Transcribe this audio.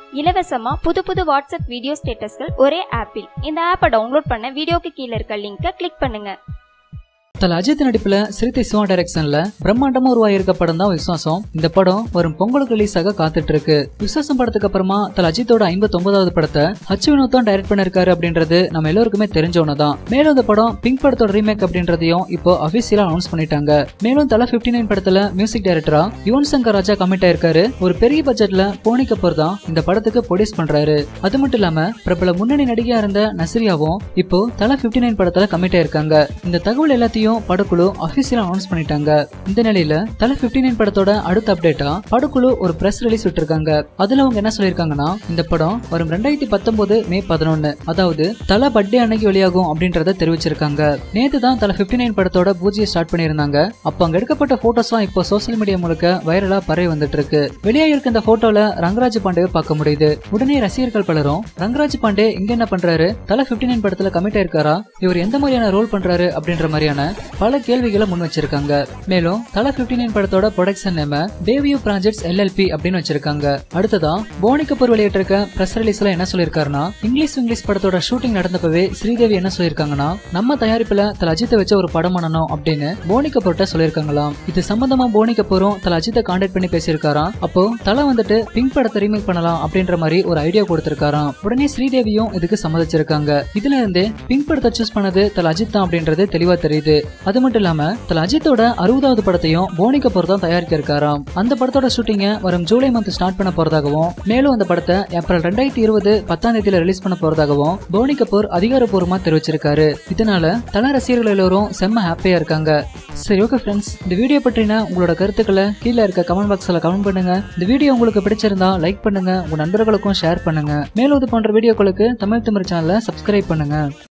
இலவசமா புது WhatsApp video ஸ்டேட்டஸ்கள் ஒரே ஆப்பில். இந்த ஆப்பை டவுன்லோட் பண்ண வீடியோக்கு கீழே இருக்க லிங்கை கிளிக் பண்ணுங்க. தல அஜித் நடிப்புல சிறுத்தை சிவா டைரக்ஷன்ல பிரம்மாண்டமா உருவாயிருக்க படம் தான் விஸ்வாசம். இந்த படம் வரும் பொங்கலுக்கு ரிலீஸ் ஆக காத்துட்டு இருக்கு. விஸ்வாசம் படத்துக்கு அப்புறமா தல அஜித்தோட 59வது படத்தை ஹச் வினோத் தான் டைரக்ட் பண்ணிருக்காரு அப்படின்றது நம்ம எல்லாருக்குமே தெரிஞ்ச ஒண்ணுதான். மேலும் இந்த படம் பிங்க் படத்தோட ரீமேக் அப்படின்றதையும் இப்போ அபிஷியலா அனௌன்ஸ் பண்ணிட்டாங்க. மேலும் தல 59 படத்துல மியூசிக் டைரக்டரா யுவன் சங்கர் ராஜா கமிட் ஆயிருக்காரு. ஒரு பெரிய பட்ஜெட்ல போனி கபூர் தான் இந்த படத்துக்கு ப்ரொடியூஸ் பண்றாரு. அது மட்டும் இல்லாம பிரபல முன்னணி நடிகையா இருந்த நஸ்ரியாவும் இப்போ தல 59 படத்துல கமிட் ஆயிருக்காங்க. இந்த தகவல் எல்லாத்தையும் படக்குழு அபிஷியலா அனௌன்ஸ் பண்ணிட்டாங்க. இந்த நிலையில தல 59 படத்தோட அடுத்த அப்டேட்டா படக்குழு ஒரு பிரஸ் ரிலீஸ் விட்டுருக்காங்க. அதுல அவங்க என்ன சொல்லிருக்காங்கன்னா, இந்த படம் வரும் 2019 மே 11 அதாவது தல பர்த்டே அன்னைக்கு வெளியாகும் அப்படின்றத தெரிவிச்சிருக்காங்க. நேத்து தான் தல 59 படத்தோட பூஜையை ஸ்டார்ட் பண்ணிருந்தாங்க. அப்ப அங்க எடுக்கப்பட்ட போட்டோஸ்லாம் இப்போ சோசியல் மீடியா முழுக்க வைரலா பரவி வந்துட்டு இருக்கு. வெளியாகிருக்க இந்த போட்டோல ரங்கராஜ் பாண்டேவை பார்க்க முடியுது. உடனே ரசிகர்கள் பலரும் ரங்கராஜ் பாண்டே இங்க என்ன பண்றாரு, தல 59 படத்துல கமிட் ஆயிருக்காரா, இவர் எந்த மாதிரியான ரோல் பண்றாரு அப்படின்ற மாதிரியான பல கேள்விகளை முன் வச்சிருக்காங்க. மேலும் தல 59 படத்தோட ப்ரொடக்ஷன் நேம தேவியூ ப்ராஜெக்ட்ஸ் LLP அப்படின்னு வச்சிருக்காங்க. அடுத்ததா போனி கபூர் வெளியிட்டிருக்க பிரஸ் ரிலீஸ்ல என்ன சொல்லிருக்காருன்னா, இங்கிலீஷ் படத்தோட ஷூட்டிங் நடந்தப்பவே ஸ்ரீதேவி என்ன சொல்லிருக்காங்கன்னா, நம்ம தயாரிப்புல தல அஜித்தை வச்ச ஒரு படம் பண்ணணும் அப்படின்னு போனி கபூர்ட்ட சொல்லிருக்காங்களாம். இது சம்பந்தமா போனி கபூரும் தல அஜித்தை கான்டாக்ட் பண்ணி பேசியிருக்காராம். அப்போ தல வந்துட்டு பிங்க் படத்தை ரீமேக் பண்ணலாம் அப்படின்ற மாதிரி ஒரு ஐடியா கொடுத்திருக்காராம். உடனே ஸ்ரீதேவியும் இதுக்கு சம்மதிச்சிருக்காங்க. இதுல இருந்து பிங்க் படத்தை சூஸ் பண்ணது தல அஜித் தான் அப்படின்றது தெளிவா தெரியுது. அது மட்டும் இல்லாம தல அஜித்தோட 60வது படத்தையும் போனி கபூர் தான் தயாரிக்க இருக்காராம். அந்த படத்தோட ஷூட்டிங்க வரும் ஜூலை மந்த் ஸ்டார்ட் பண்ண போறதாகவும், மேலும் அந்த படத்தை ஏப்ரல் 2020 10ஆம் தேதியில ரிலீஸ் பண்ண போறதாகவும் போனி கபூர் அதிகாரப்பூர்வமா தெரிவிச்சிருக்காரு. இதனால தல ரசிகர்கள் எல்லாரும் செம்ம ஹாப்பியா இருக்காங்க. சரி, ஓகே ஃப்ரெண்ட்ஸ், இந்த வீடியோ பற்றின உங்களோட கருத்துக்களை கீழே இருக்க கமெண்ட் பாக்ஸ்ல கமெண்ட் பண்ணுங்க. இந்த வீடியோ உங்களுக்கு பிடிச்சிருந்தா லைக் பண்ணுங்க, உங்க நண்பர்களுக்கும் ஷேர் பண்ணுங்க. மேலும் இது போன்ற வீடியோக்களுக்கு தமிழ் சேனலை சப்ஸ்கிரைப் பண்ணுங்க.